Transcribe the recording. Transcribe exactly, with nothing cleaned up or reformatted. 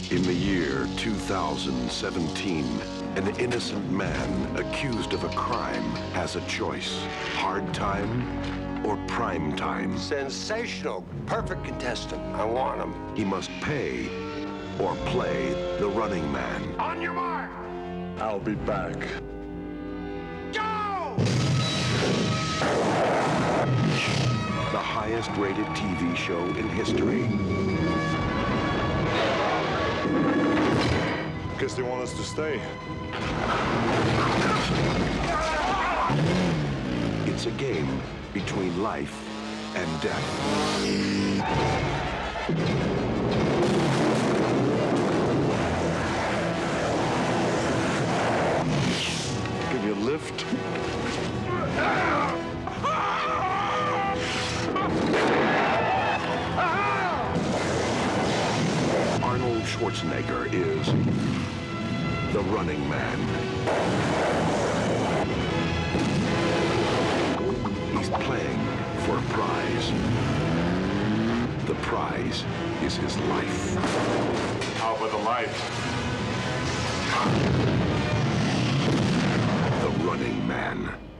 In the year two thousand seventeen, an innocent man accused of a crime has a choice. Hard time or prime time. Sensational. Perfect contestant. I want him. He must pay or play the running man. On your mark. I'll be back. Go! The highest rated T V show in history. Guess they want us to stay. It's a game between life and death. Give you a lift? Arnold Schwarzenegger is the running man. He's playing for a prize. The prize is his life. How about the life? The running man.